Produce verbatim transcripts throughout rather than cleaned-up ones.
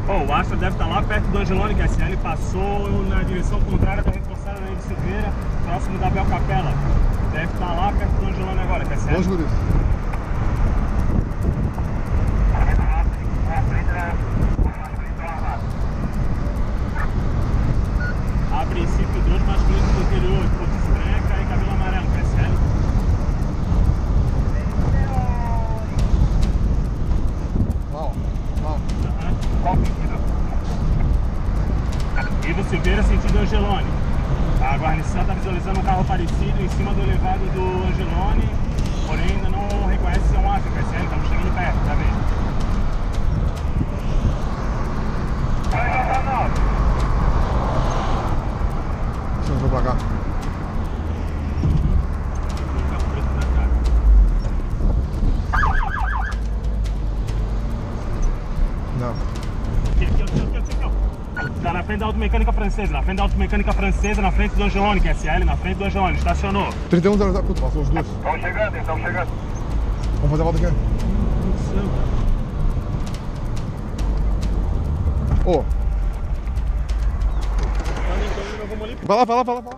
Oh, o Astra deve estar lá perto do Angelone, que a S L passou na direção contrária da reforçada da Ilha Silveira, próximo da Bel Capela. Deve estar lá perto do Angelone agora, que a S L. Bons guris. A princípio, dois masculinos do interior, Porto Branca e cabelo amarelo, que a S L. Mal, mal. Qual sentido? Ilha Silveira, sentido Angelone. A guarnição está visualizando um carro parecido em cima do elevado do Angelone, porém ainda não reconhece se é um Astra, que a S L. Estamos chegando perto, tá vendo? Deixa eu pra cá. Não. Aqui, aqui, aqui, aqui, aqui, ó. Tá na frente da automecânica francesa, na frente da automecânica francesa, na frente do Angelone, que é S L, na frente do Angelone, estacionou. trinta e um zero zero, puto, passou os dois. Estão chegando, estão chegando. Vamos fazer a volta aqui. Ô. Oh. Vai lá, vai lá, vai lá, vai lá.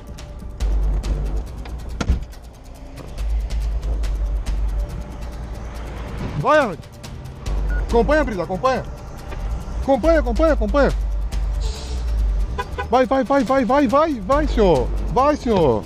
Vai, Arnold. Acompanha, Brisa, acompanha. Acompanha, acompanha, acompanha. Vai, vai, vai, vai, vai, vai, vai, senhor. Vai, senhor.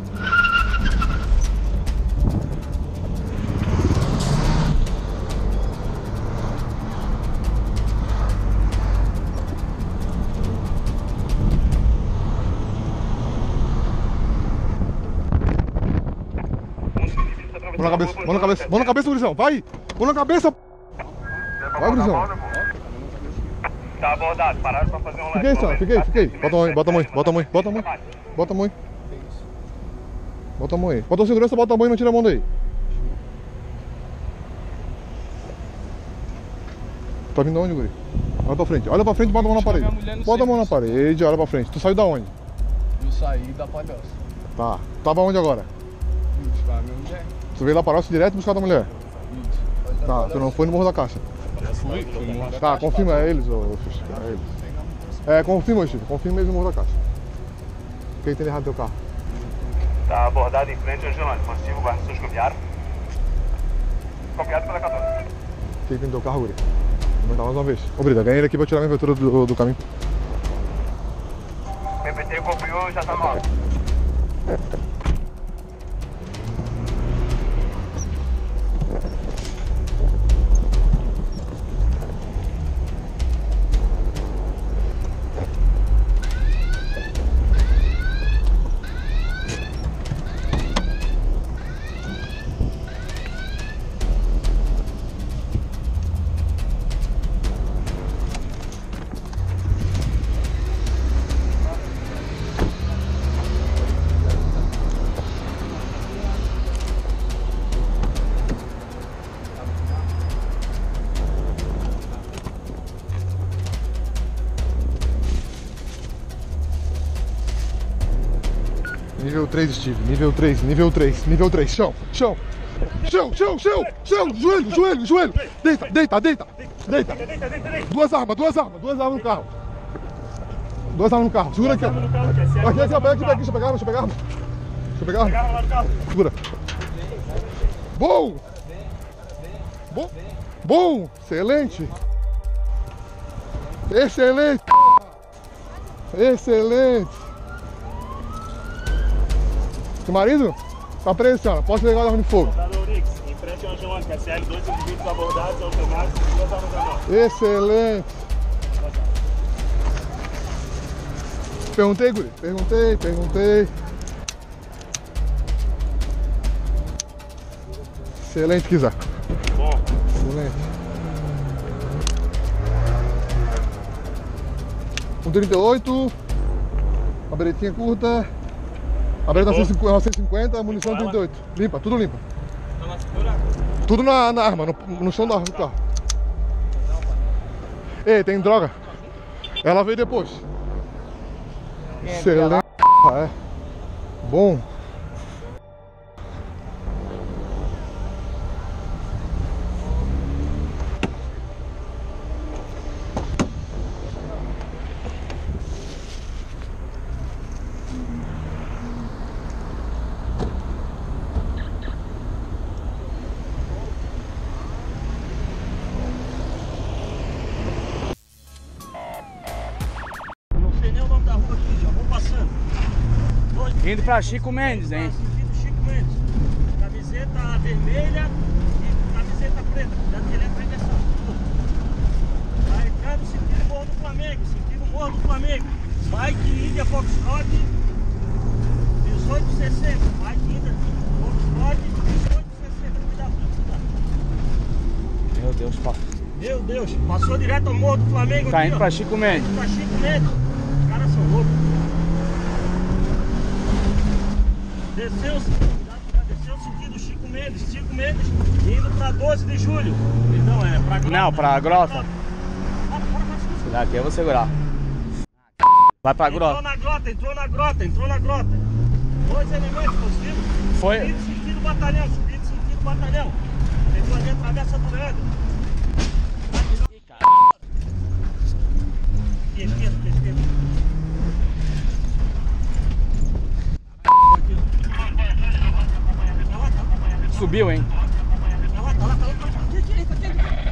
Mão na cabeça, mão na cabeça, mão na cabeça, gurizão, vai! Mão na cabeça! Vai, gurizão! Tá abordado, pararam pra fazer um Fiquei, senhor, fiquei, fiquei. Bota a mão aí, bota a mão aí, bota a mão aí, bota a mão aí. Bota a mão aí. Bota a mão aí. Bota o segurança, bota a mão e não tira a mão daí. Tá vindo aonde, guri? Olha pra frente, olha pra frente e bota a mão na parede. Bota a mão na parede, olha pra frente. Tu saiu da onde? Eu saí da Palhoça. Tá. Tava onde agora? Buscar a minha mulher. Tu veio lá para Palhoça direto buscar da mulher? Isso. Tá, tu não foi no Morro da Caixa. Fui, fui no Morro da Tá, Caixa. confirma, é eles, ô Chico, é eles. É, confirma, Chico, confirma eles no Morro da Caixa. Quem tem errado teu carro? Tá abordado em frente ao Angelone. Positivo, guarnições copiaram. Copiado pela quatorze. Quem tem teu carro, guri? Vou aumentar mais uma vez. Ô, Brida, ganha ele aqui pra tirar a minha viatura do, do caminho. P P T copiou, já tá no ar. Nível três, Steve, nível três, nível três, nível três, chão, chão, chão, chão, chão, chão, joelho, joelho, joelho, deita, deita, deita, deita, duas armas, duas armas, duas armas no carro, duas armas no carro, segura aqui, ó, aqui, aqui, ó, pega aqui, pega aqui, deixa eu pegar arma, deixa eu pegar arma, deixa eu pegar arma, segura, bom, bom, bom, excelente, excelente, excelente. Seu marido? Tá preso, senhora. Pode pegar a arma de fogo. Soldado Orix, em frente ao Angelone, que é S L, dois indivíduos abordados, algemados e duas armas à mão. Excelente. Perguntei, guri? Perguntei, perguntei. Excelente, Kizar. Bom. Excelente. um trinta e oito. Uma beretinha curta. A bereta novecentos e cinquenta, munição trinta e oito. Limpa, tudo limpa. Tudo na, na arma, no, no chão da arma do carro. Ei, tem droga. Ela veio depois. Excelente. É. Bom. Indo pra Chico Mendes, hein? Sentido Chico Mendes. Camiseta vermelha e camiseta preta. Cuidado que ele é transversal. Tá entrando sentido Morro do Flamengo. Sentido Morro do Flamengo. Mike Índia Foxtrot dezoito sessenta. Mike Índia Foxtrot dezoito sessenta. Cuidado, cuidado. Meu Deus, papo. Meu Deus, passou direto ao Morro do Flamengo. Tá aqui, indo ó. pra Chico Mendes. Tá indo pra Chico Mendes. Os caras são loucos. Desceu, cuidado, cuidado, desceu o sentido Chico Mendes. Chico Mendes indo pra doze de julho. Não, é pra Grota. Não, pra Grota. Bora, bora, bora. Daqui eu vou segurar. Vai pra Entrou Grota. na grota, entrou na grota, entrou na grota. Dois elementos conseguiram. Foi. Subido sentido batalhão, subido sentido batalhão. Entrou ali a travessa do Leandro. Aqui, esquerda, aqui, esquerda. Subiu, hein? Tá lá, tá lá, tá lá, tá lá. Aqui, aqui, aqui,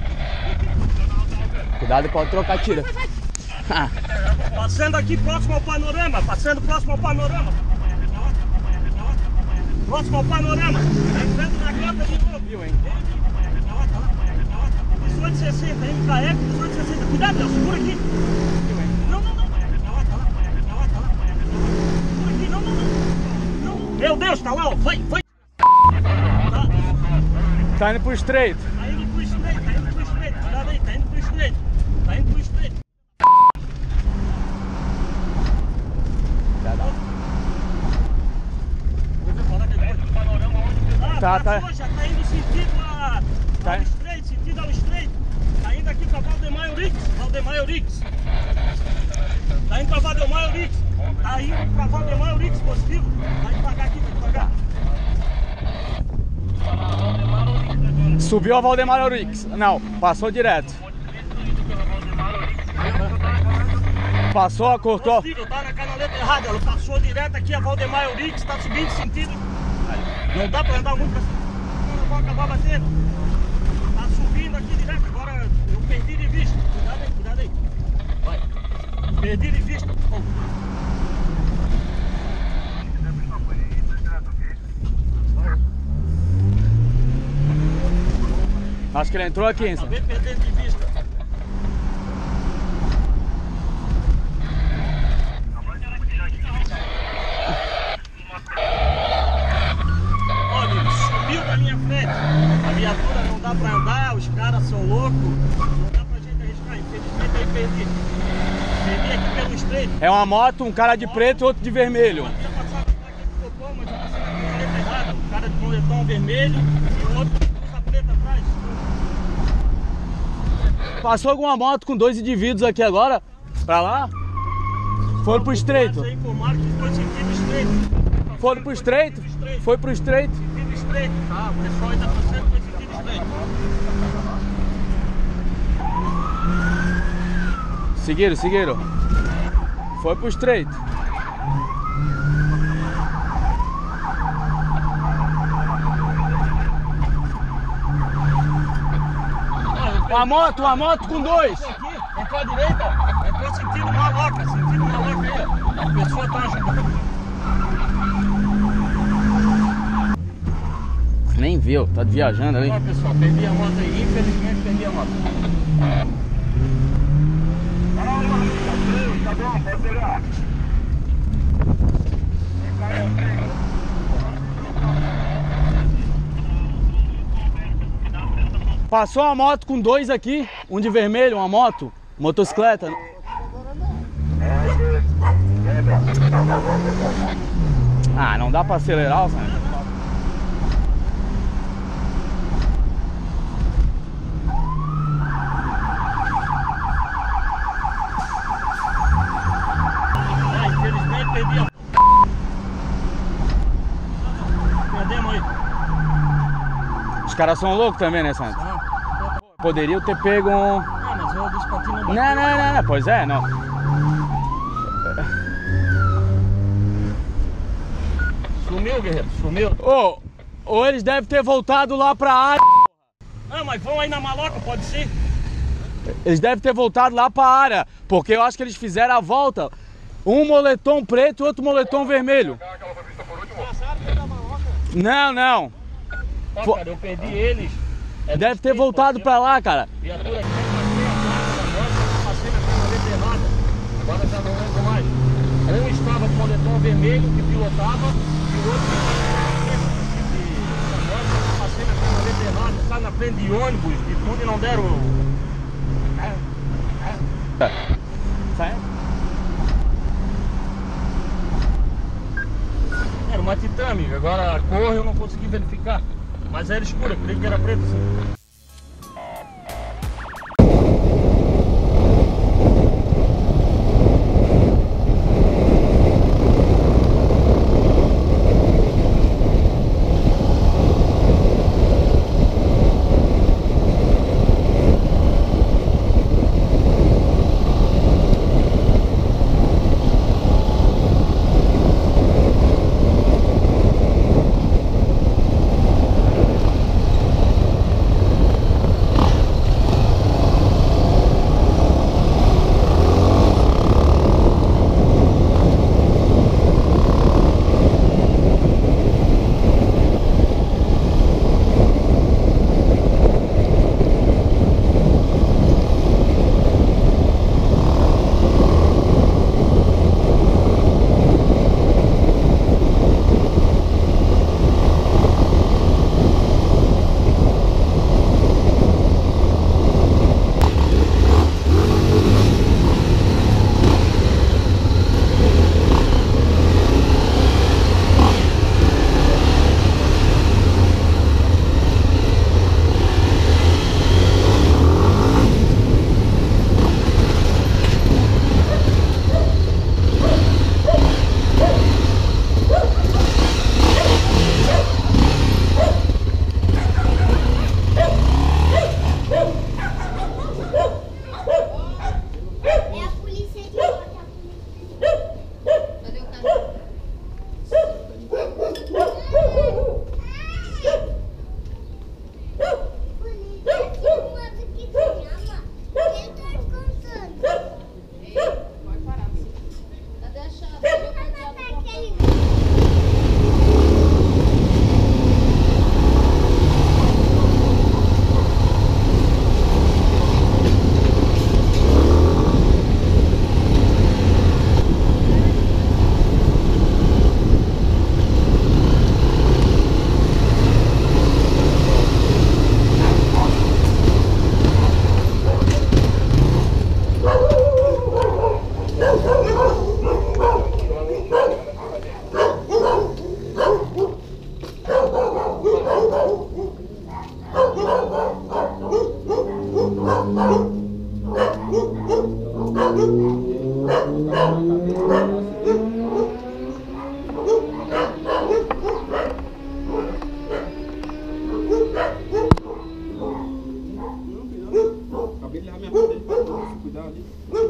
aqui. Cuidado, pode trocar tira. Passando aqui próximo ao panorama, passando próximo ao panorama. Próximo ao panorama. Tá entrando na grota de novo. Viu, hein? Tá lá, tá lá, tá lá. dezoito sessenta, M K F, dezoito sessenta. Cuidado, Léo, segura aqui. Não, não, não. Tá lá, tá lá, tá lá, tá lá. Segura aqui, não, não, não. Não. Meu Deus, tá lá, ó. Vai, vai. Tá. Tá indo pro estreito. Tá indo pro estreito, tá indo pro estreito. Cuidado aí, tá indo pro estreito. Tá indo pro estreito. Ah, Tá, tá. passou, já tá indo sentido a, Tá. ao estreito, sentido ao estreito. Tá indo aqui pra Valdemar Eurix, Valdemar Eurix. Tá indo pra Valdemar Eurix. Tá indo pra Valdemar Eurix, positivo. Vai devagar aqui, vai devagar. Subiu a Valdemar Eurix. Não, passou direto. Passou, cortou. Positivo, tá na canaleta errada. Ela passou direto aqui a Valdemar Eurix, tá subindo sentido. Não dá pra andar muito pra cima, eu vou acabar batendo. Tá subindo aqui direto, agora eu perdi de vista. Cuidado aí, cuidado aí. Vai. Perdi de vista. Oh. Acho que ele entrou aqui, hein? Acabei perdendo de vista. Olha, subiu na minha frente. A viatura não dá pra andar, os caras são loucos. Não dá pra gente arriscar. Infelizmente aí perdi. Perdi aqui pelo estreito. É uma moto, um cara de preto e outro de vermelho. Eu tinha passado por aqui do cocô, mas eu passei na canaleta errada. Um cara de moletom vermelho e o outro com blusa preta atrás. Passou alguma moto com dois indivíduos aqui agora? Pra lá? Foram pro estreito. Aí informaram que foi sentido estreito. Foram pro estreito? Foi pro estreito. Sentido estreito, tá? O pessoal ainda passando foi sentido estreito. Seguiram, seguiram. Foi pro estreito. Uma moto, uma moto com dois. Aqui, entrou à direita, entrou sentido maloca, sentido maloca aí, ó. A pessoa tá ajudando. Nem viu, tá viajando ali. Ó, pessoal, perdi a moto aí, infelizmente perdi a moto. Tá bom, pode pegar. Passou uma moto com dois aqui, um de vermelho, uma moto, motocicleta. Ah, não dá pra acelerar, Sandro. Ah, infelizmente perdi a... Perdemos aí. Os caras são loucos também, né, Sandro? Poderiam ter pego um... Ah, mas eu disse pra ti não bater. Não, não, não, não, pois é, não. Sumiu, guerreiro, sumiu. Ou, ou eles devem ter voltado lá pra área. Ah, mas vão aí na maloca, pode ser? Eles devem ter voltado lá pra área, porque eu acho que eles fizeram a volta. Um moletom preto e outro moletom vermelho. Aquela pra Não, não. Tá, Fo- cara, eu perdi eles. É Deve ter voltado pra lá, cara. Viatura aqui, passei a placa da moto, passei na canaleta errada. Agora já não lembro mais. Um estava com o moletom vermelho que pilotava e o outro da moto, passei na canaleta errada, tá na frente de ônibus e tudo e não deram. Sai. Era uma Titan, amigo. Agora a cor eu não consegui verificar. Mas era escura, creio que era preto sim. Acabei de levar minha mão dele pra cuidar ali.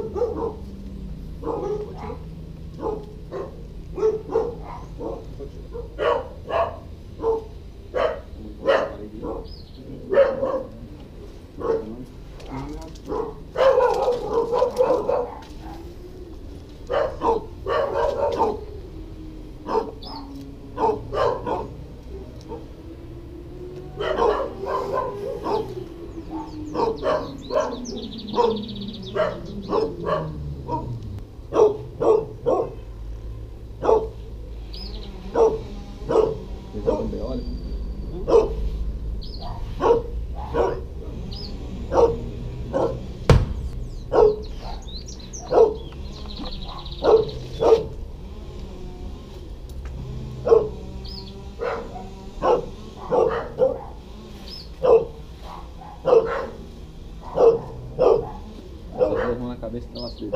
Cabeça da laceira.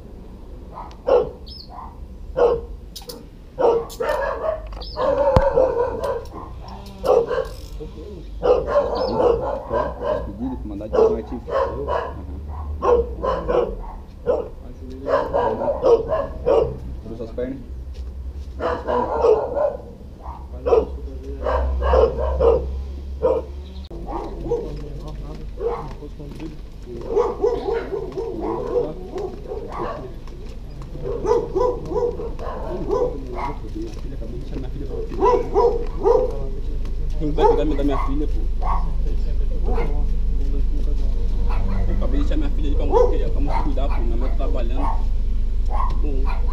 Pedido, comandante de normativo. Cruza as pernas. Filha, acabou de deixar minha filha. Quem vai cuidar da minha filha, pô? Eu acabei de deixar minha filha ali pra moça, pra moça cuidar, pô. Minha mãe tá trabalhando. Pô.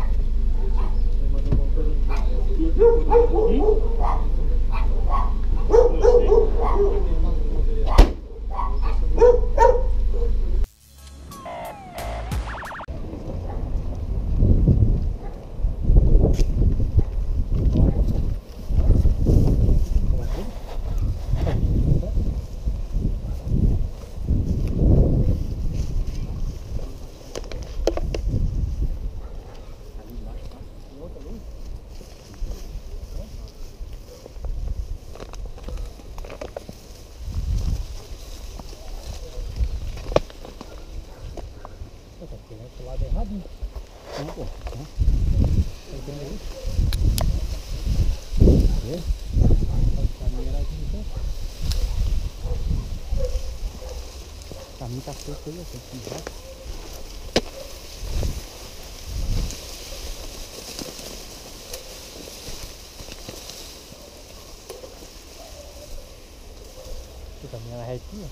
Também ela é retinha.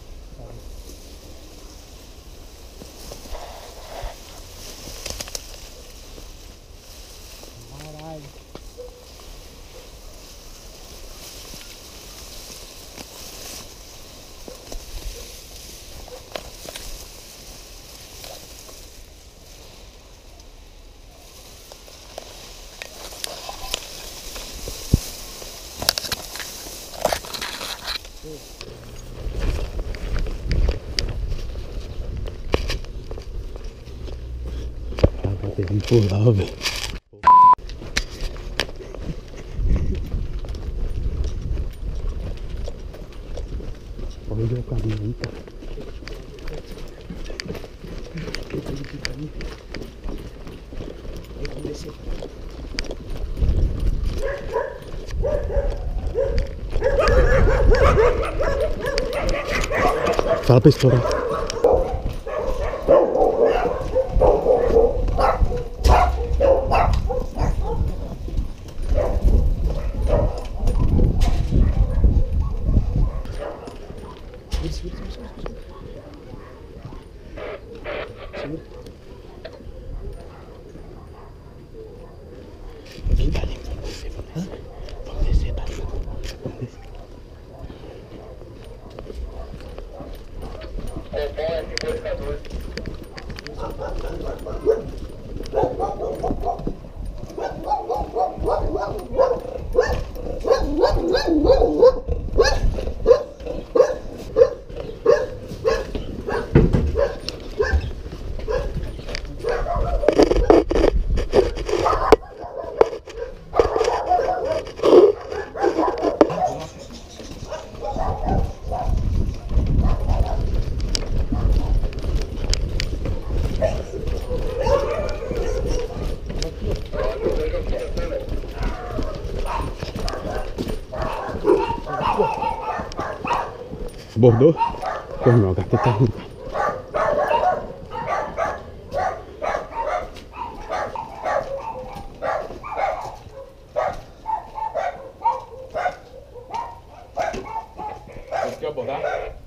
Caralho. Teve que pular, velho. Olha o caminho aí, cara. Fala pra estourar. Vem dali, vamos descer, vamos descer. Vamos descer, tá? Vamos descer. Bordou? Pô, meu gato tá ruim. Você quer abordar?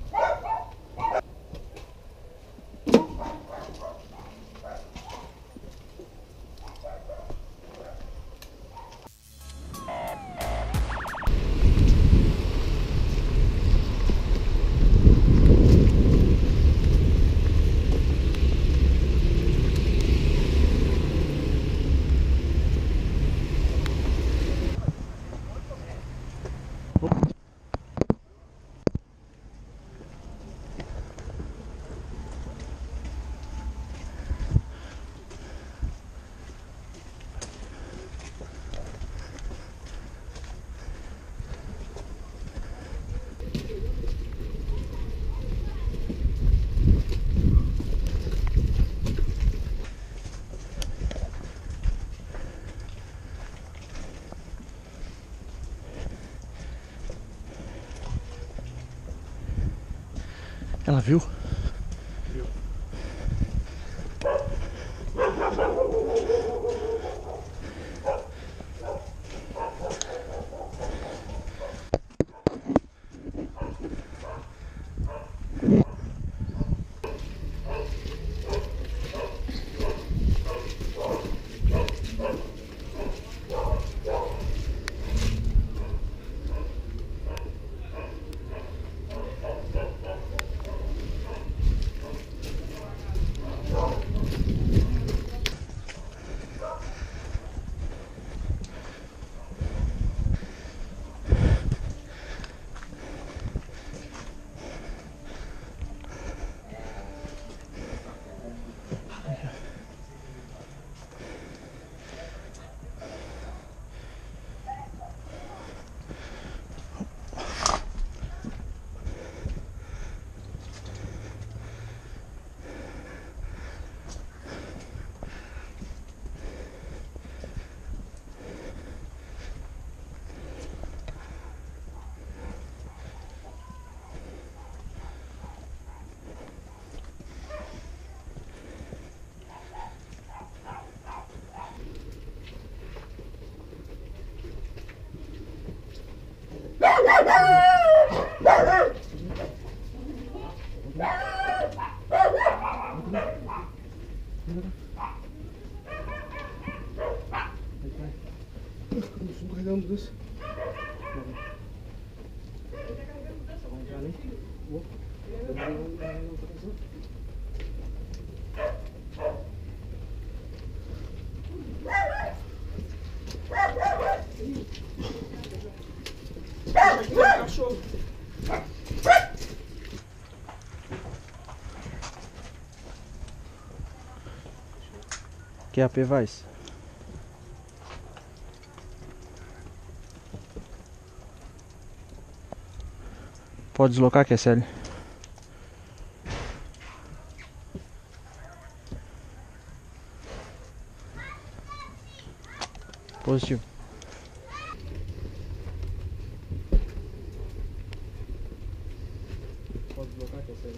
Ela viu? Viu. Que A P vai? Pode deslocar, Q S L. Positivo. Pode deslocar, Q S L.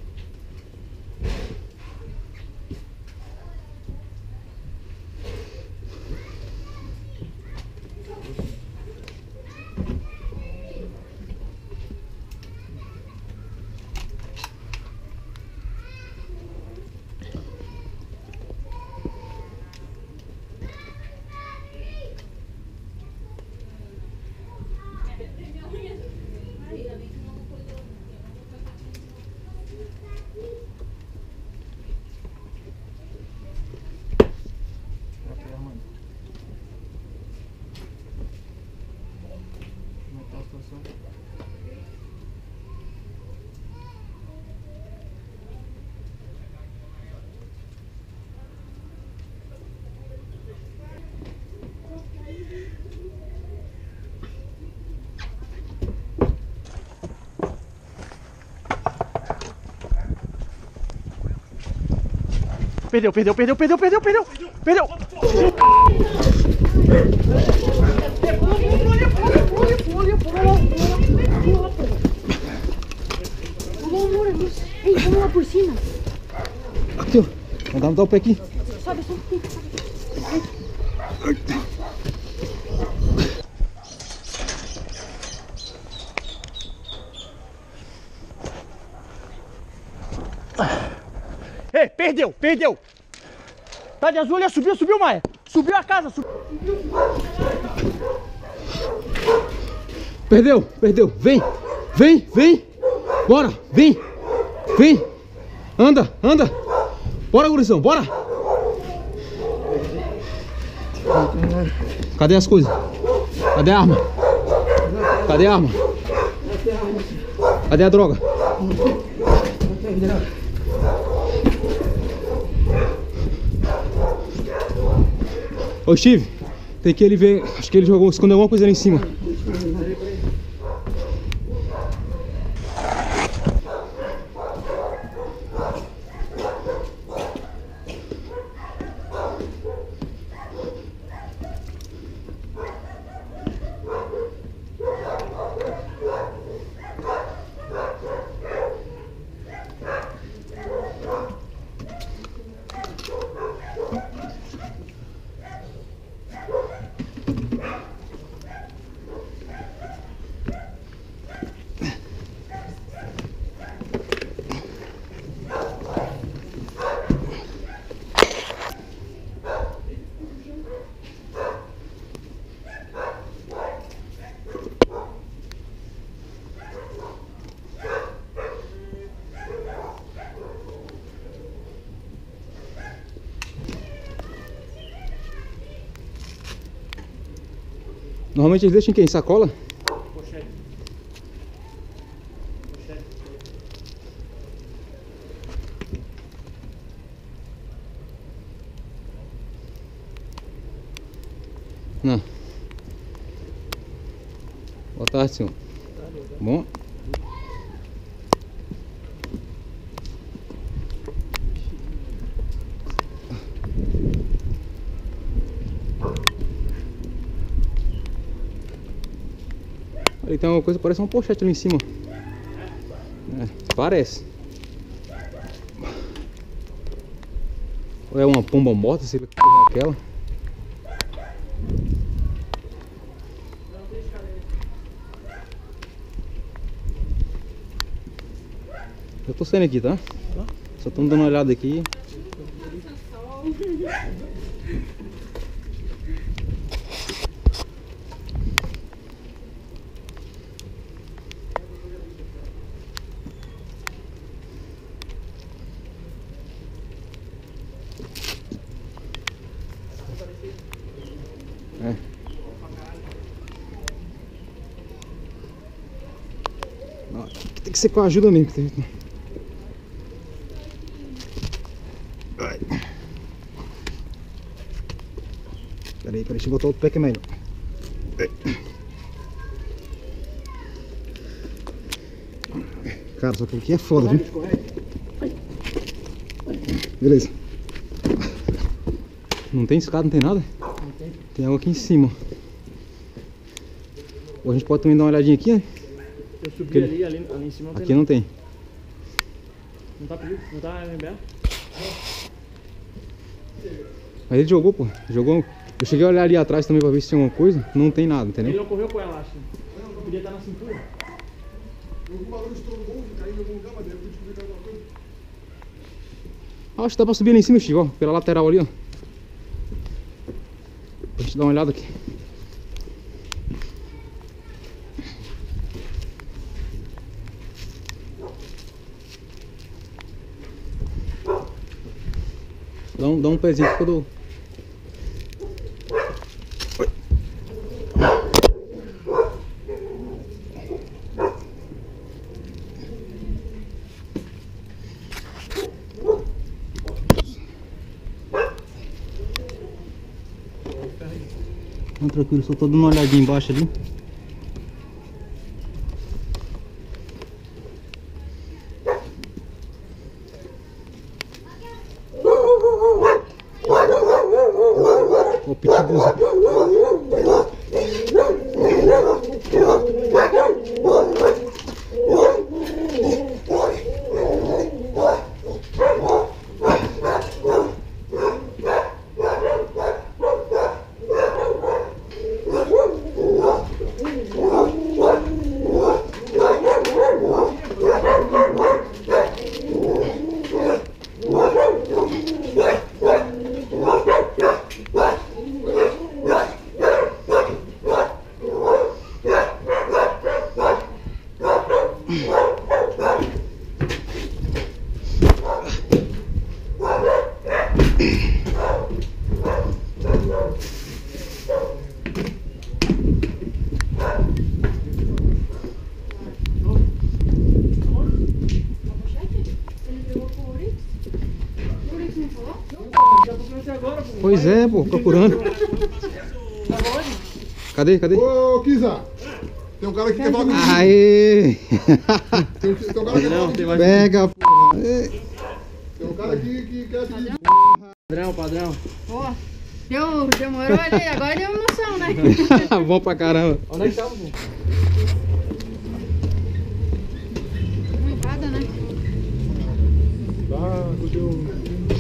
Perdeu, perdeu, perdeu, perdeu, perdeu, perdeu, perdeu. Ei, vamos lá por cima. Aqui, ó. Vamos dar o pé aqui. Sobe, sobe aqui. Ei, perdeu, perdeu. Tá de azul ali, subiu, subiu, Maia. Subiu a casa, subiu. Perdeu, perdeu. Vem, vem, vem. Bora, vem, vem. Anda, anda. Bora, gurizão, bora. Cadê as coisas? Cadê a arma? Cadê a arma? Cadê a droga? Ô Steve, tem que ele ver. Acho que ele jogou, escondeu alguma coisa ali em cima. Normalmente eles deixam em quem? Sacola? Pochete. Pochete. Não. Boa tarde, senhor. Bom? Ali tem uma coisa, parece uma pochete ali em cima. É, parece. Ou é uma pomba morta, sei lá que porra é aquela. Eu tô saindo aqui, tá? Só estamos dando uma olhada aqui. É. Não, tem que ser com a ajuda mesmo. Que tem... Ai. Peraí, peraí, deixa eu botar outro pé que é melhor. Cara, só que aqui é foda, viu? Beleza. Não tem escada, não tem nada? Não tem. Tem água aqui em cima. Ou a gente pode também dar uma olhadinha aqui, né? Eu subi ali, ali, ali em cima não tem. Aqui não tem. Não tá pedido? Não tá aberto? Mas ele jogou, pô. Jogou. Eu cheguei a olhar ali atrás também pra ver se tinha alguma coisa. Não tem nada, entendeu? Ele não correu com ela, acho. Não, podia estar na cintura. Algum barulho estourou, caiu em algum lugar, mas deve ter descobrido alguma coisa. Acho que dá pra subir lá em cima, Chico, ó. Pela lateral ali, ó. Pra gente dar uma olhada aqui. Dá um, dá um pezinho que eu dou. Não, tranquilo, só tô dando uma olhadinha embaixo ali. O pitbull. Pois é, pô, procurando. Cadê, cadê? Ô, Kisa! Tem um cara aqui que quer falar comigo. Aê! Tem, tem um cara que Não, tem mais. Pega, porra. Tem um cara aqui que quer pedir. Padrão, padrão. Pô, deu, demorou ali, agora deu emoção, né? Bom pra caramba. Onde é que tava, pô? Uma empada, né? Tá, continua.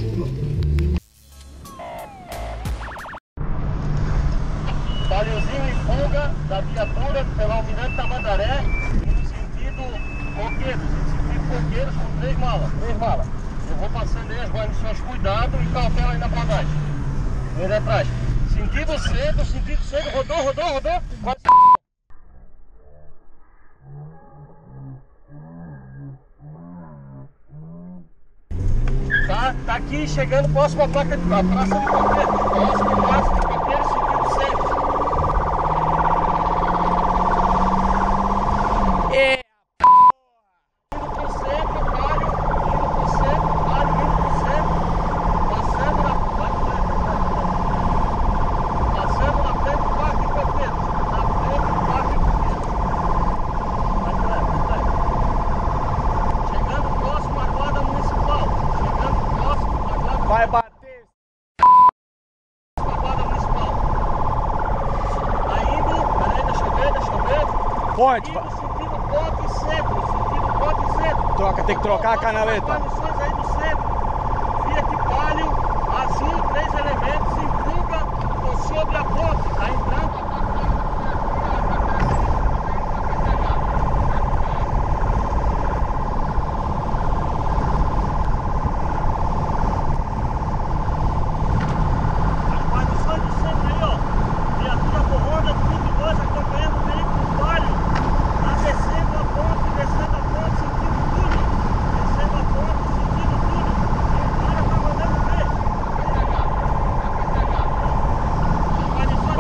Paliozinho em fuga da viatura pela Almirante Tamandaré e no sentido Coqueiros, em sentido Coqueiros com três malas, três malas. Eu vou passando aí as guarnições, cuidado e cautela aí na abordagem. Vem de atrás. Sentido centro, sentido centro, rodou, rodou, rodou. Quase... Tá, tá aqui chegando próximo à placa de a praça de Coqueiros, próximo à praça de Coqueiros, sentido centro. Vai bater. A guarda municipal. Tá indo, peraí, deixa eu ver, deixa eu ver. Forte, Indo vai. sentido Ponte Centro, sentido Ponte Centro. Troca, tem que trocar a canaleta. Guarnições aí do centro. Fiat Palio, azul, três elementos, em fuga, tô sobre a ponte. Tá entrando.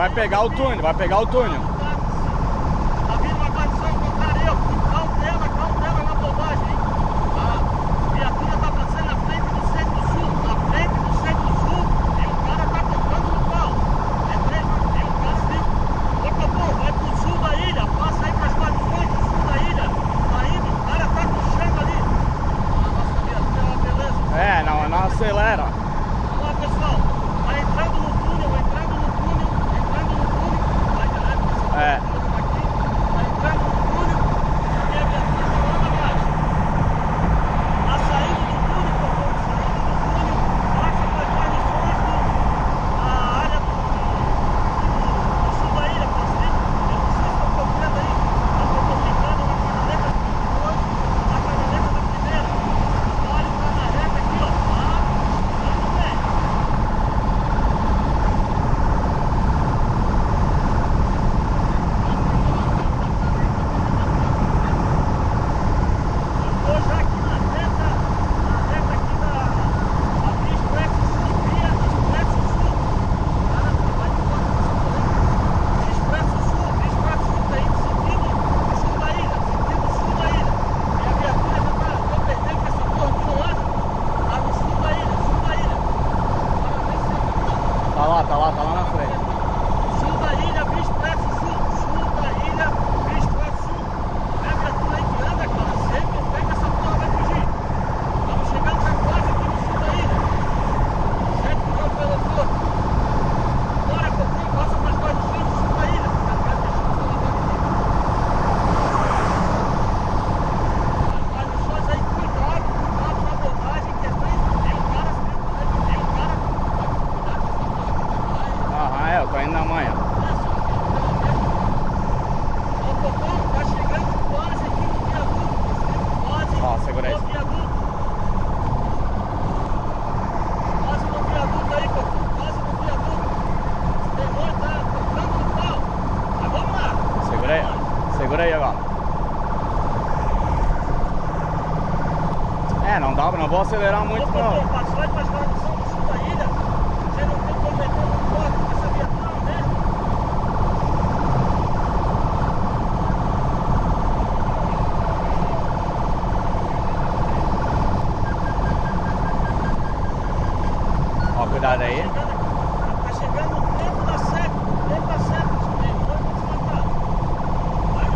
vai pegar o túnel, vai pegar o túnel. Tá vindo uma guarnição encontrar eu. Cautela, cautela na abordagem, hein? A viatura tá passando na frente do centro-sul, na frente do centro-sul, e o cara tá tocando no pau. É três, e o cara viu. Ô, Copom, vai pro sul da ilha, passa aí pras guarnições do sul da ilha. Tá indo, o cara tá puxando ali. A nossa viatura é uma beleza. É, não, não acelera. Vamos lá, pessoal. Vai entrando no túnel, entrando no túnel, entrando no túnel. Vai direto pra É. aqui. Vai entrando no túnel. E a viatura já anda mais. Tá saindo do túnel, Copom, saindo do túnel. Passa para as guarnições da área do, do sul da ilha, posso ir? Eu não sei se estou cobrando aí. Eu estou comunicando na caderneta do dois, na caderneta da primeira. O Mário está na reta aqui, ó. Tá, indo bem. Estou já aqui na reta, na reta aqui da a Via Expresso Sul, Via Expresso Sul. Cara, vai de fora dessa corrente. Via Expresso Sul, Via Expresso Sul, tá indo sentido sul da ilha, sentido sul da ilha. E a viatura já tá, tô perdendo que essa porra aqui não anda. Tá no sul da ilha, sul da ilha. Agora nem sei o que Tá lá, tá lá, tá lá na frente. Sul da ilha, Via Expresso Sul. Sul da ilha, Via Expresso Sul. É a viatura aí que anda, cara. Sempre pega essa porra, vai fugir. Estamos chegando já quase aqui no sul da ilha. Sempre não pelo todo. Bora, Copom, passa para as guarnições do sul da ilha. Já vai deixar o celular aqui. As guarnições aí, cuidado, cuidado na abordagem, que é bem. Tem um cara, tem um cara. Cuidado com essa porra. Aham, é, eu tô indo na manhã. Ó, Copom, tá chegando quase aqui no viaduto. Quase Ó, segura aí. no viaduto. Quase no viaduto aí, Copom. Quase no viaduto. Esse demônio tá tocando no pau. Mas vamos lá. Segura aí, segura aí agora. É, não dá, não vou acelerar muito Ô, não. Copom, passou aí pras guarnições do sul da ilha. Você não tem como meter no corte com essa viatura mesmo. Ó, cuidado aí. Tá chegando o tempo da seta, o tempo da seta, subindo, não vou desmarcar. Vai,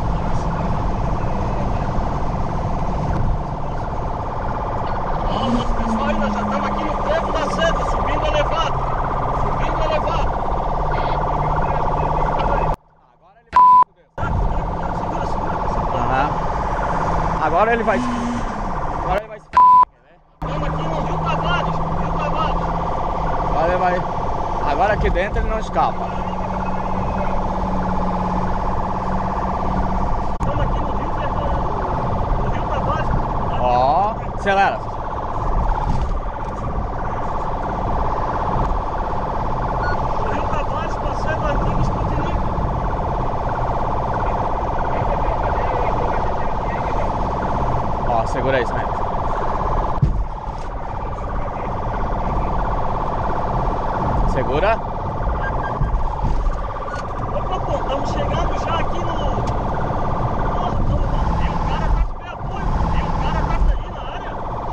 ó, nosso pessoal ainda já estamos aqui no tempo da seta, subindo elevado, subindo elevado. Segura, segura, segura. Aham. Agora ele vai. Agora ele vai. Estamos aqui no Rio Tavares, Rio Tavares. Agora ele vai. Agora aqui dentro ele não escapa. Estamos aqui no Rio Fernando, no Rio Tavares. Ó, acelera. O Rio Tavares passando a antiga Sputnik. Ó, segura aí, Smith. Segura. Ô, Copom, estamos chegando já aqui no... Porra, tamo... E o cara tá com meio apoio. E o cara tá aí na área.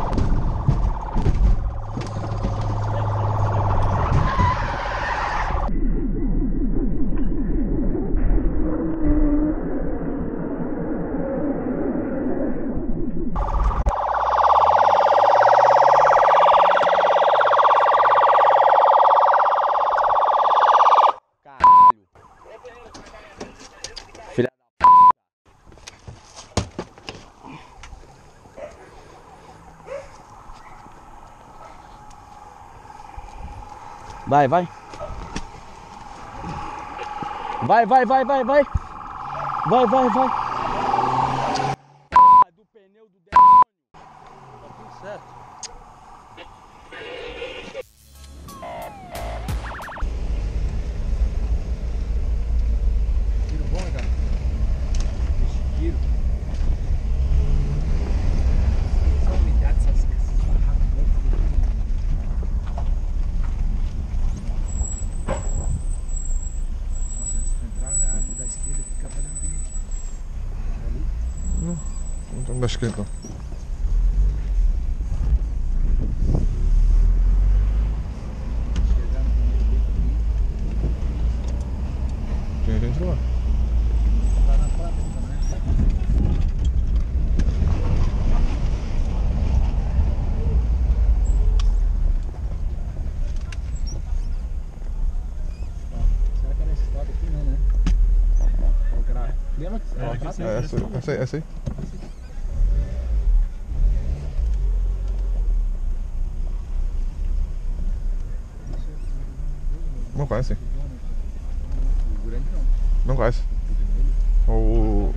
Filha da Vai, vai. Vai, vai, vai, vai, vai. Vai, vai, vai. Do pneu do demônio. Tá tudo certo. Tiro bom, cara. Tiro. Essa umidade, essas esses barracos loucos. Acho que então. Tem gente lá. Lembra que É, aqui, É essa, essa aí, essa aí. Não conhece? o grande não. Não conhece. O...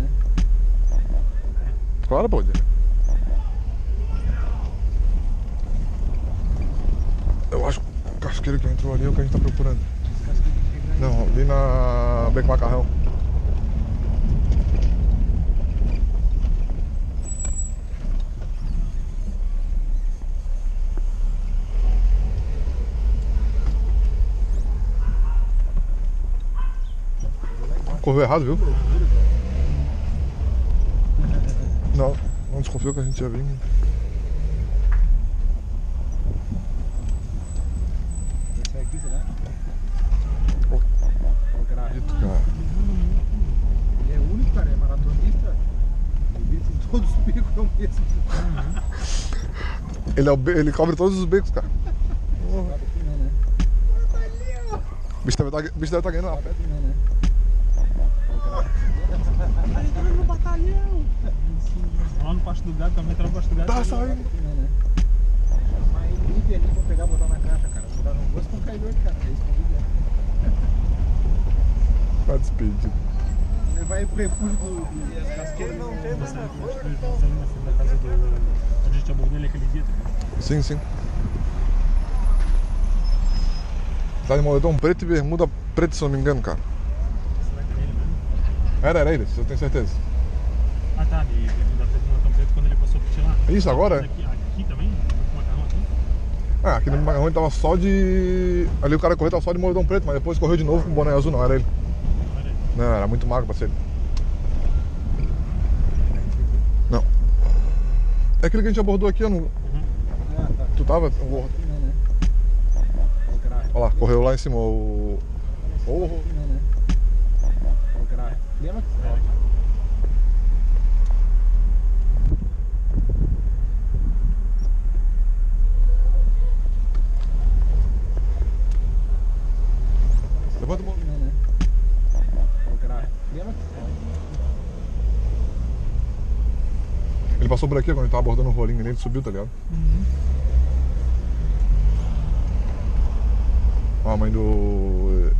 Claro, pô. Eu acho que o casqueiro que entrou ali é o que a gente tá procurando. Não, ali na Beco Macarrão. Correu errado, viu? Não, não desconfiou que a gente ia vir. Esse aqui, será? Acredito, cara. Ele é único, cara, é maratonista. Ele vê em todos os bicos, é o mesmo. Ele, é o be... ele cobre todos os becos, cara. O bicho deve estar tá ganhando lá. Entrando no batalhão. Lá no Pasto do Gado, também entrou no Pasto do Gado. Tá saindo. Mas ele limpa ali pra pegar e botar na caixa, cara. Vou dar no gosto com o caidor, cara. É isso que eu vi. Tá despedido. Ele vai pro refúgio do. do... Casqueiro não tem mais nada. Da casa do. Onde a gente abordou ele aquele dia. Sim, sim. Tá de moletom preto e bermuda preta, se eu não me engano, cara. Será que era ele mesmo? Era, era ele, eu tenho certeza. Ah tá, de bermuda preta no moletom preto quando ele passou por lá. Isso, agora? Aqui, aqui também? No macarrão aqui? Ah, aqui no macarrão ele tava só de... Ali o cara correu tava só de moletom preto, mas depois correu de novo com boné azul, não, era ele. Não era ele. Não, era muito magro pra ser ele. Não. É aquele que a gente abordou aqui, ó. No... Uhum. Tu tava? Olha lá, correu lá em cima o... Oh. Lembra? Levanta o mão. Ele passou por aqui quando ele tava abordando o rolinho ali, ele subiu, tá ligado? Uhum. Ó, a mãe do...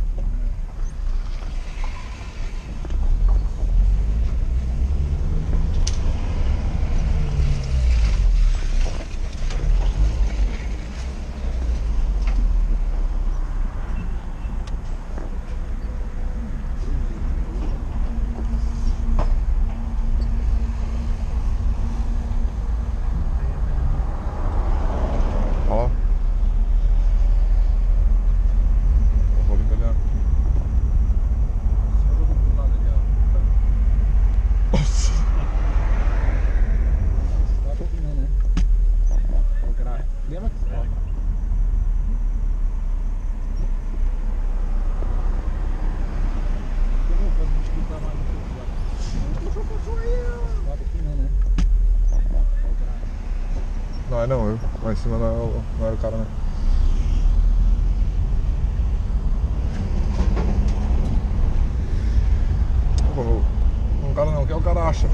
Ó. Não é não, eu. Lá em cima não, é, não era o cara, né? Pô, não é o cara não, que é o cara acha.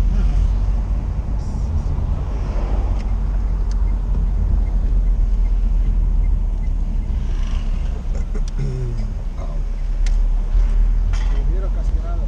Correram a casqueirada.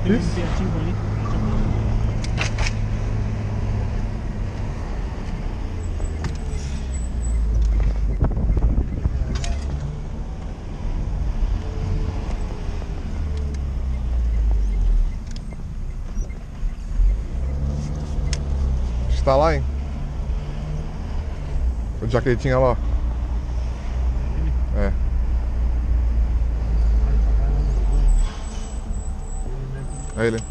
Isso. Ativo ali. Está lá, hein? O jaquetinha lá. É. É ele.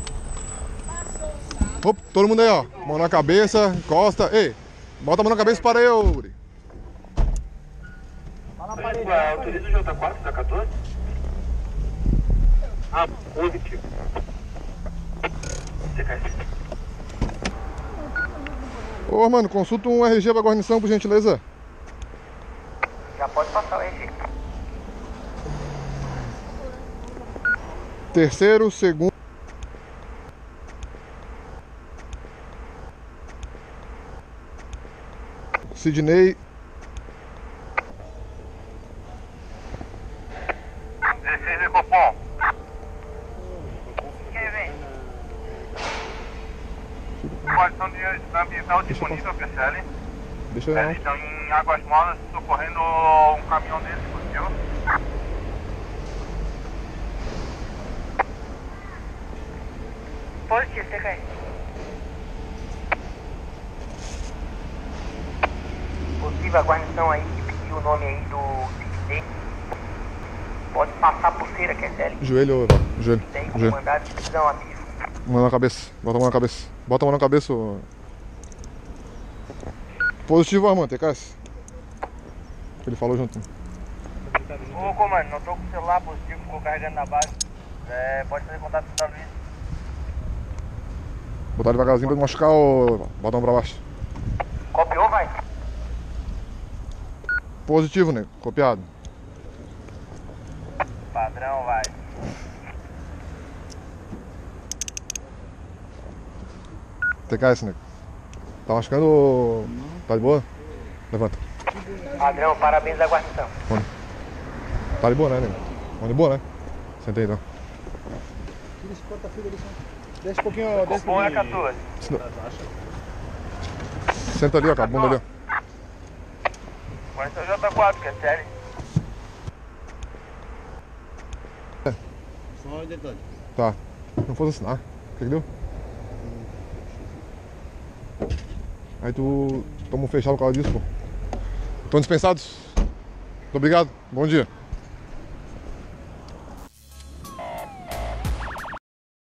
Opa, todo mundo aí, ó. Mão na cabeça, encosta. Ei, bota a mão na cabeça e para aí, ô Uri. Utiliza o J quatro, J quatorze? Ah, positivo. Você quer? Ô, mano, consulta um R G pra guarnição, por gentileza. Já pode passar o R G. Terceiro, segundo. Sidney. dezesseis de Copom. Quem vem? Guarnição de ambiental disponível, P C L. Deixa eu ver. Eles estão em Águas Molas socorrendo um caminhão deles, positivo. Positivo, você quer? Possível a guarnição aí que pediu o nome aí do Sidney. Pode passar a pulseira, que é T L. Joelho, Evaldo. Joelho. Tem Joelho. comandado de prisão ativo. Mão na cabeça. Bota a mão na cabeça. Bota a mão na cabeça. Ô. Positivo, Armando, T K S. Ele falou junto. Ô comando, não tô com o celular positivo, ficou carregando na base. É, pode fazer contato com o São Luís. Botar devagarzinho pra não machucar, ô. Bota a mão pra baixo. Copiou, vai? Positivo, nego. Copiado. Padrão, vai. T K S, nego. Tá machucando ou... Tá de boa? Levanta. Padrão, parabéns da guarnição. Mano. Tá de boa, né, nego? Tá de boa, né? Senta aí, então. Tira esse porta-filho ali só. Desce um pouquinho, desce um Bom é pouquinho. quatorze. Senta ali, ó, com a bunda ali, ó. Guarnição J quatro, que é sério. Só o detalhe. Tá. Não fosse assinar. O que que deu? Aí tu toma um fechado por causa disso, pô. Estão dispensados? Muito obrigado. Bom dia.